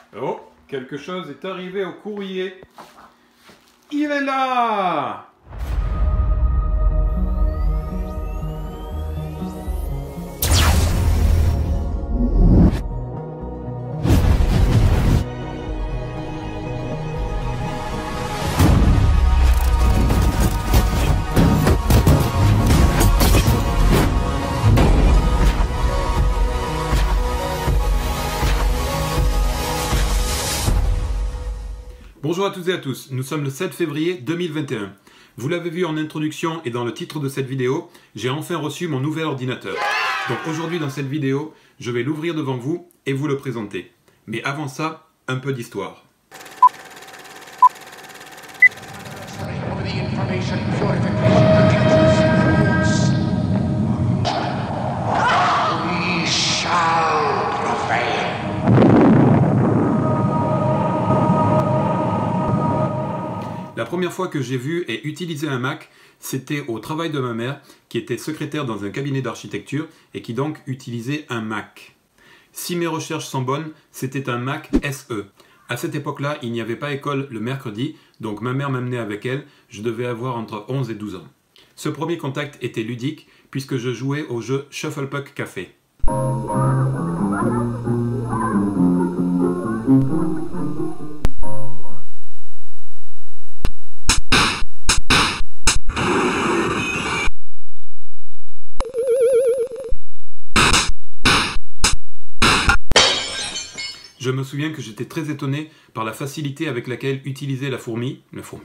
Oh, quelque chose est arrivé au courrier. Il est là! Bonjour à toutes et à tous, nous sommes le 7 février 2021. Vous l'avez vu en introduction et dans le titre de cette vidéo, j'ai enfin reçu mon nouvel ordinateur. Donc aujourd'hui dans cette vidéo, je vais l'ouvrir devant vous et vous le présenter. Mais avant ça, un peu d'histoire. La première fois que j'ai vu et utilisé un Mac, c'était au travail de ma mère, qui était secrétaire dans un cabinet d'architecture et qui donc utilisait un Mac. Si mes recherches sont bonnes, c'était un Mac SE. À cette époque-là, il n'y avait pas école le mercredi, donc ma mère m'amenait avec elle, je devais avoir entre 11 et 12 ans. Ce premier contact était ludique, puisque je jouais au jeu Shufflepuck Café. Je me souviens que j'étais très étonné par la facilité avec laquelle utiliser la fourmi.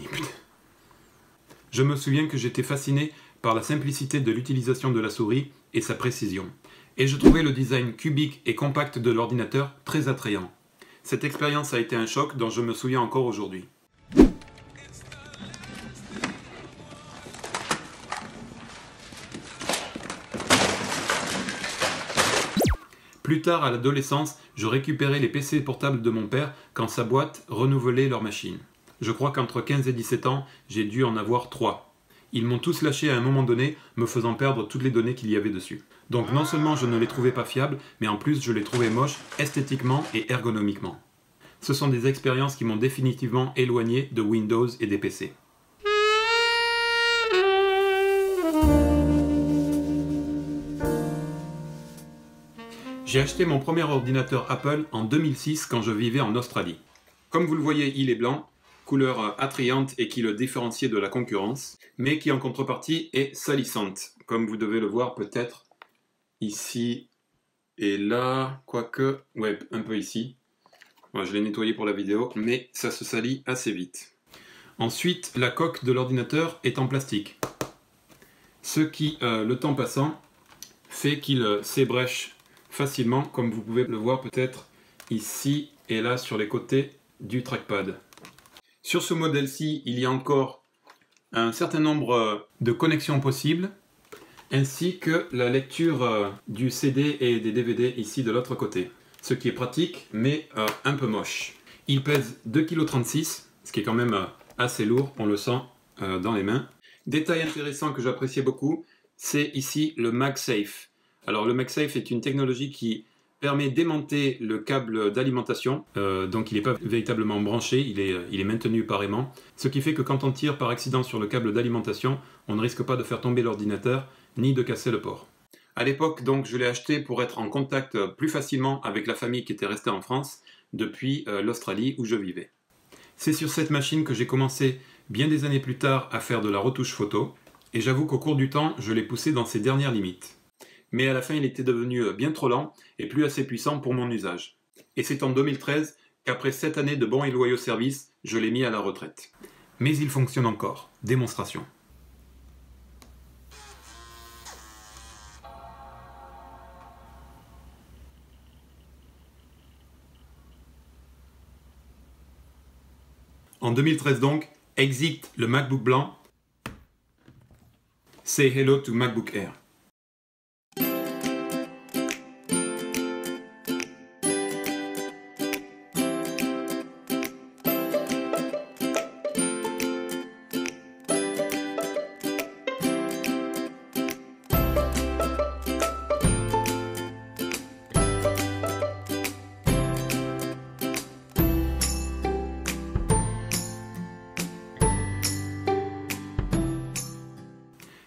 Je me souviens que j'étais fasciné par la simplicité de l'utilisation de la souris et sa précision. Et je trouvais le design cubique et compact de l'ordinateur très attrayant. Cette expérience a été un choc dont je me souviens encore aujourd'hui. Plus tard, à l'adolescence, je récupérais les PC portables de mon père quand sa boîte renouvelait leur machine. Je crois qu'entre 15 et 17 ans, j'ai dû en avoir 3. Ils m'ont tous lâché à un moment donné, me faisant perdre toutes les données qu'il y avait dessus. Donc non seulement je ne les trouvais pas fiables, mais en plus je les trouvais moches esthétiquement et ergonomiquement. Ce sont des expériences qui m'ont définitivement éloigné de Windows et des PC. J'ai acheté mon premier ordinateur Apple en 2006 quand je vivais en Australie. Comme vous le voyez, il est blanc, couleur attrayante et qui le différenciait de la concurrence, mais qui en contrepartie est salissante, comme vous devez le voir peut-être ici et là, quoique, ouais, un peu ici. Moi, je l'ai nettoyé pour la vidéo, mais ça se salit assez vite. Ensuite, la coque de l'ordinateur est en plastique, ce qui, le temps passant, fait qu'il s'ébrèche facilement, comme vous pouvez le voir peut-être ici et là sur les côtés du trackpad. Sur ce modèle-ci, il y a encore un certain nombre de connexions possibles, ainsi que la lecture du CD et des DVD ici de l'autre côté. Ce qui est pratique, mais un peu moche. Il pèse 2,36 kg, ce qui est quand même assez lourd, on le sent dans les mains. Détail intéressant que j'appréciais beaucoup, c'est ici le MagSafe. Alors le MagSafe est une technologie qui permet d'aimanter le câble d'alimentation, donc il n'est pas véritablement branché, il est maintenu par aimant, ce qui fait que quand on tire par accident sur le câble d'alimentation, on ne risque pas de faire tomber l'ordinateur, ni de casser le port. À l'époque, donc, je l'ai acheté pour être en contact plus facilement avec la famille qui était restée en France, depuis l'Australie où je vivais. C'est sur cette machine que j'ai commencé, bien des années plus tard, à faire de la retouche photo, et j'avoue qu'au cours du temps, je l'ai poussé dans ses dernières limites. Mais à la fin il était devenu bien trop lent et plus assez puissant pour mon usage. Et c'est en 2013 qu'après 7 années de bons et loyaux services, je l'ai mis à la retraite. Mais il fonctionne encore. Démonstration. En 2013 donc, exit le MacBook blanc. Say hello to MacBook Air.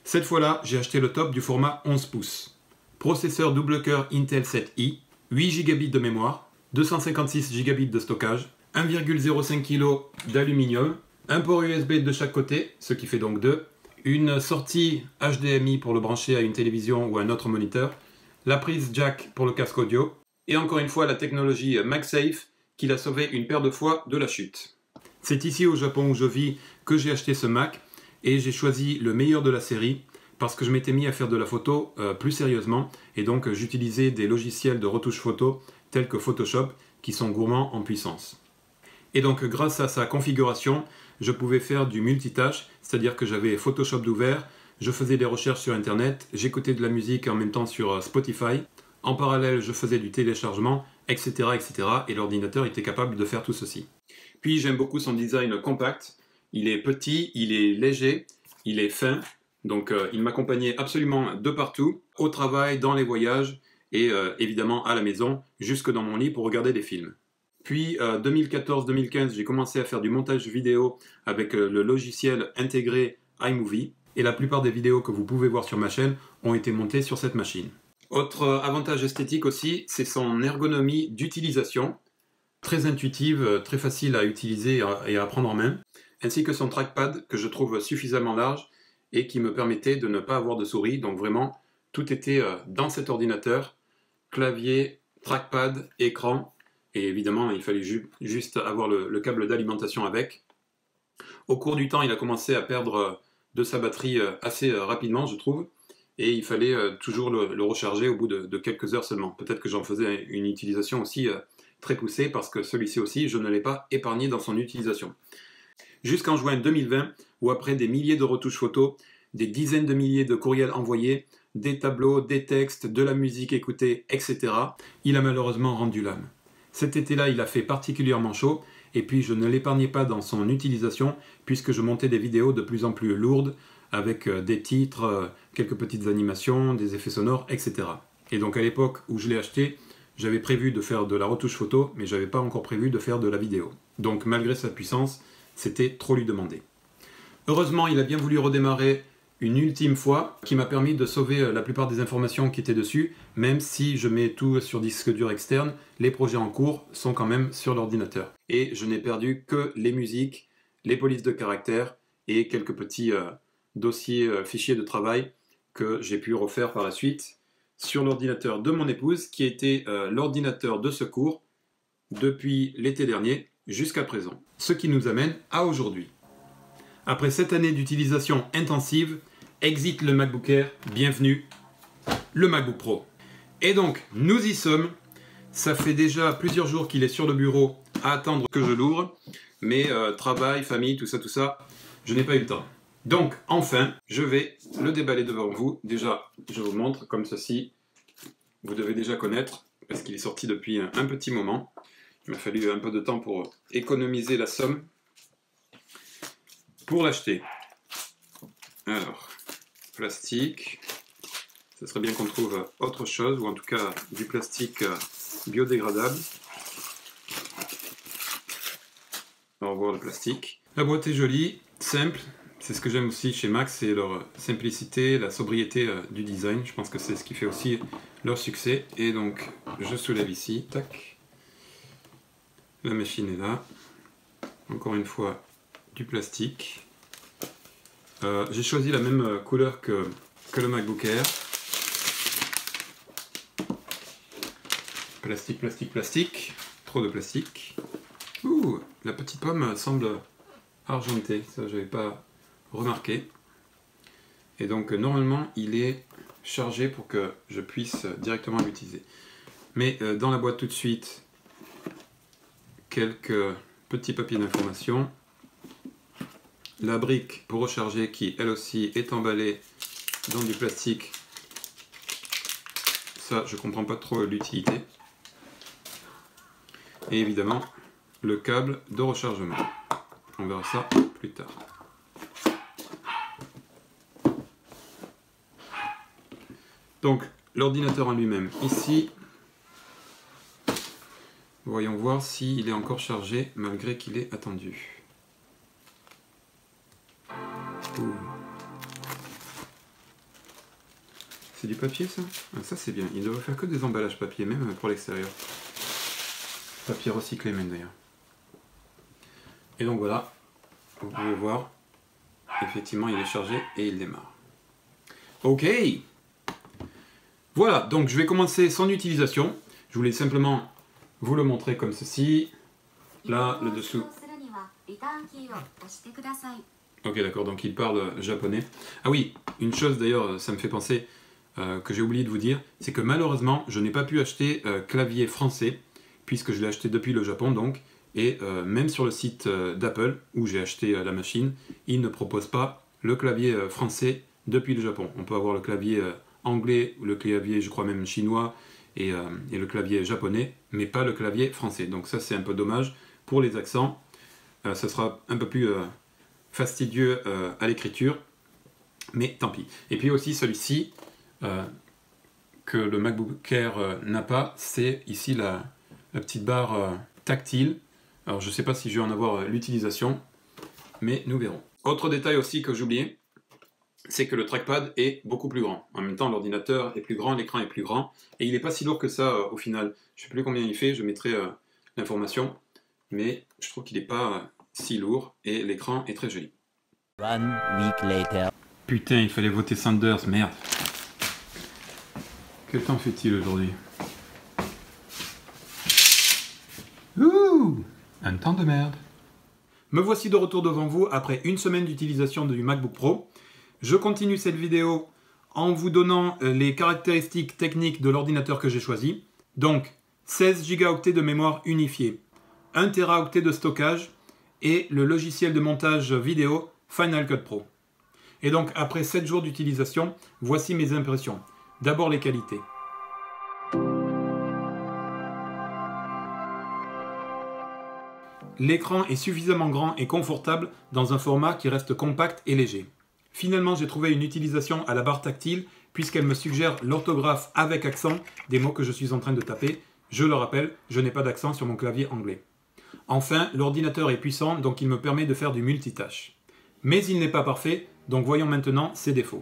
Cette fois-là, j'ai acheté le top du format 11 pouces. Processeur double cœur Intel 7i, 8 Go de mémoire, 256 Go de stockage, 1,05 kg d'aluminium, un port USB de chaque côté, ce qui fait donc 2, une sortie HDMI pour le brancher à une télévision ou un autre moniteur, la prise jack pour le casque audio, et encore une fois la technologie MagSafe qui l'a sauvé une paire de fois de la chute. C'est ici au Japon où je vis que j'ai acheté ce Mac et j'ai choisi le meilleur de la série parce que je m'étais mis à faire de la photo plus sérieusement et donc j'utilisais des logiciels de retouche photo tels que Photoshop qui sont gourmands en puissance. Et donc grâce à sa configuration, je pouvais faire du multitâche, c'est-à-dire que j'avais Photoshop d'ouvert, je faisais des recherches sur internet, j'écoutais de la musique en même temps sur Spotify, en parallèle je faisais du téléchargement, etc. etc. et l'ordinateur était capable de faire tout ceci. Puis j'aime beaucoup son design compact, il est petit, il est léger, il est fin, donc il m'accompagnait absolument de partout, au travail, dans les voyages et évidemment à la maison, jusque dans mon lit pour regarder des films. Puis 2014-2015, j'ai commencé à faire du montage vidéo avec le logiciel intégré iMovie et la plupart des vidéos que vous pouvez voir sur ma chaîne ont été montées sur cette machine. Autre avantage esthétique aussi, c'est son ergonomie d'utilisation, très intuitive, très facile à utiliser et à prendre en main, ainsi que son trackpad que je trouve suffisamment large et qui me permettait de ne pas avoir de souris, donc vraiment tout était dans cet ordinateur, clavier, trackpad, écran, et évidemment il fallait juste avoir le câble d'alimentation avec. Au cours du temps il a commencé à perdre de sa batterie assez rapidement je trouve, et il fallait toujours le recharger au bout de quelques heures seulement. Peut-être que j'en faisais une utilisation aussi très poussée parce que celui-ci aussi je ne l'ai pas épargné dans son utilisation. Jusqu'en juin 2020 où après des milliers de retouches photos, des dizaines de milliers de courriels envoyés, des tableaux, des textes, de la musique écoutée, etc. il a malheureusement rendu l'âme. Cet été-là, il a fait particulièrement chaud, et puis je ne l'épargnais pas dans son utilisation, puisque je montais des vidéos de plus en plus lourdes, avec des titres, quelques petites animations, des effets sonores, etc. Et donc à l'époque où je l'ai acheté, j'avais prévu de faire de la retouche photo, mais je n'avais pas encore prévu de faire de la vidéo. Donc malgré sa puissance, c'était trop lui demander. Heureusement, il a bien voulu redémarrer une ultime fois, qui m'a permis de sauver la plupart des informations qui étaient dessus, même si je mets tout sur disque dur externe, les projets en cours sont quand même sur l'ordinateur. Et je n'ai perdu que les musiques, les polices de caractère et quelques petits dossiers, fichiers de travail que j'ai pu refaire par la suite sur l'ordinateur de mon épouse, qui était l'ordinateur de secours depuis l'été dernier jusqu'à présent. Ce qui nous amène à aujourd'hui. Après 7 années d'utilisation intensive, exit le MacBook Air, bienvenue, le MacBook Pro. Et donc, nous y sommes. Ça fait déjà plusieurs jours qu'il est sur le bureau à attendre que je l'ouvre. Mais travail, famille, tout ça, je n'ai pas eu le temps. Donc, enfin, je vais le déballer devant vous. Déjà, je vous montre comme ceci. Vous devez déjà connaître, parce qu'il est sorti depuis un petit moment. Il m'a fallu un peu de temps pour économiser la somme pour l'acheter. Alors, plastique. Ça serait bien qu'on trouve autre chose, ou en tout cas du plastique biodégradable. Au revoir le plastique. La boîte est jolie, simple. C'est ce que j'aime aussi chez Mac, c'est leur simplicité, la sobriété du design. Je pense que c'est ce qui fait aussi leur succès. Et donc, je soulève ici. Tac. La machine est là. Encore une fois, du plastique. J'ai choisi la même couleur que le MacBook Air. Plastique, plastique, plastique. Trop de plastique. Ouh, la petite pomme semble argentée. Ça, j'avais pas remarqué. Et donc, normalement, il est chargé pour que je puisse directement l'utiliser. Mais dans la boîte tout de suite, quelques petits papiers d'information. La brique pour recharger qui, elle aussi, est emballée dans du plastique. Ça, je comprends pas trop l'utilité. Et évidemment, le câble de rechargement. On verra ça plus tard. Donc, l'ordinateur en lui-même, ici. Voyons voir s'il est encore chargé malgré qu'il est attendu. Ouh. C'est du papier ça? Ah, ça c'est bien, il ne devrait faire que des emballages papier, même pour l'extérieur. Papier recyclé même d'ailleurs. Et donc voilà, vous pouvez voir, effectivement il est chargé et il démarre. Ok! Voilà, donc je vais commencer son utilisation. Je voulais simplement vous le montrer comme ceci. Là, le dessous. Ok, d'accord, donc il parle japonais. Ah oui, une chose d'ailleurs, ça me fait penser que j'ai oublié de vous dire, c'est que malheureusement, je n'ai pas pu acheter clavier français, puisque je l'ai acheté depuis le Japon, donc, et même sur le site d'Apple, où j'ai acheté la machine, il ne propose pas le clavier français depuis le Japon. On peut avoir le clavier anglais, le clavier, je crois même chinois, et le clavier japonais, mais pas le clavier français. Donc ça, c'est un peu dommage pour les accents. Ça sera un peu plus fastidieux à l'écriture, mais tant pis. Et puis aussi celui-ci, que le MacBook Air n'a pas, c'est ici la petite barre tactile. Alors je ne sais pas si je vais en avoir l'utilisation, mais nous verrons. Autre détail aussi que j'oubliais, c'est que le trackpad est beaucoup plus grand. En même temps, l'ordinateur est plus grand, l'écran est plus grand, et il n'est pas si lourd que ça au final. Je ne sais plus combien il fait, je mettrai l'information, mais je trouve qu'il n'est pas si lourd, et l'écran est très joli. 1 week later. Putain, il fallait voter Sanders, merde. Quel temps fait-il aujourd'hui? Ouh, un temps de merde. Me voici de retour devant vous après une semaine d'utilisation du MacBook Pro. Je continue cette vidéo en vous donnant les caractéristiques techniques de l'ordinateur que j'ai choisi. Donc, 16 Go de mémoire unifiée, 1 Teraoctet de stockage et le logiciel de montage vidéo Final Cut Pro. Et donc, après 7 jours d'utilisation, voici mes impressions. D'abord les qualités. L'écran est suffisamment grand et confortable dans un format qui reste compact et léger. Finalement, j'ai trouvé une utilisation à la barre tactile puisqu'elle me suggère l'orthographe avec accent des mots que je suis en train de taper. Je le rappelle, je n'ai pas d'accent sur mon clavier anglais. Enfin, l'ordinateur est puissant, donc il me permet de faire du multitâche. Mais il n'est pas parfait, donc voyons maintenant ses défauts.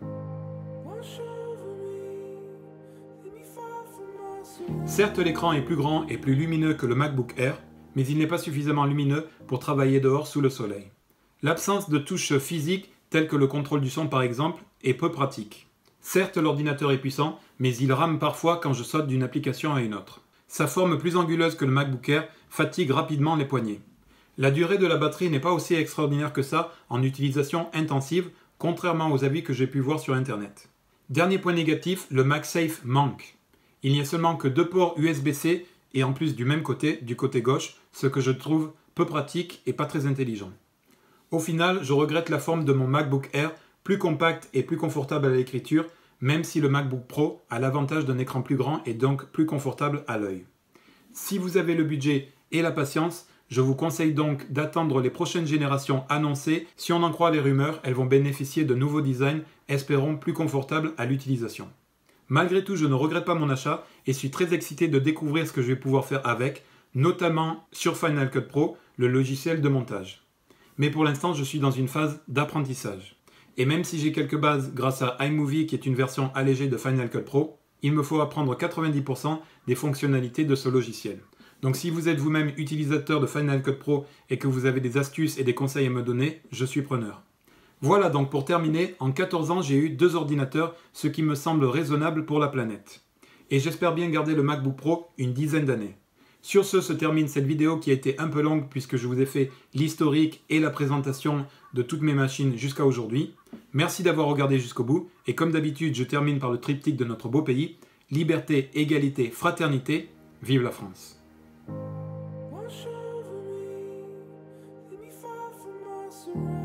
Certes, l'écran est plus grand et plus lumineux que le MacBook Air, mais il n'est pas suffisamment lumineux pour travailler dehors sous le soleil. L'absence de touches physiques, telles que le contrôle du son par exemple, est peu pratique. Certes, l'ordinateur est puissant, mais il rame parfois quand je saute d'une application à une autre. Sa forme plus anguleuse que le MacBook Air fatigue rapidement les poignets. La durée de la batterie n'est pas aussi extraordinaire que ça en utilisation intensive, contrairement aux avis que j'ai pu voir sur internet. Dernier point négatif, le MagSafe manque. Il n'y a seulement que 2 ports USB-C et en plus du même côté, du côté gauche, ce que je trouve peu pratique et pas très intelligent. Au final, je regrette la forme de mon MacBook Air, plus compact et plus confortable à l'écriture, même si le MacBook Pro a l'avantage d'un écran plus grand et donc plus confortable à l'œil. Si vous avez le budget et la patience, je vous conseille donc d'attendre les prochaines générations annoncées. Si on en croit les rumeurs, elles vont bénéficier de nouveaux designs, espérons plus confortables à l'utilisation. Malgré tout, je ne regrette pas mon achat et suis très excité de découvrir ce que je vais pouvoir faire avec, notamment sur Final Cut Pro, le logiciel de montage. Mais pour l'instant, je suis dans une phase d'apprentissage. Et même si j'ai quelques bases grâce à iMovie qui est une version allégée de Final Cut Pro, il me faut apprendre 90% des fonctionnalités de ce logiciel. Donc si vous êtes vous-même utilisateur de Final Cut Pro et que vous avez des astuces et des conseils à me donner, je suis preneur. Voilà donc pour terminer, en 14 ans j'ai eu 2 ordinateurs, ce qui me semble raisonnable pour la planète. Et j'espère bien garder le MacBook Pro une dizaine d'années. Sur ce se termine cette vidéo qui a été un peu longue puisque je vous ai fait l'historique et la présentation de toutes mes machines jusqu'à aujourd'hui. Merci d'avoir regardé jusqu'au bout et comme d'habitude je termine par le triptyque de notre beau pays, liberté, égalité, fraternité, vive la France. Wash over me, let me fall from my surroundings.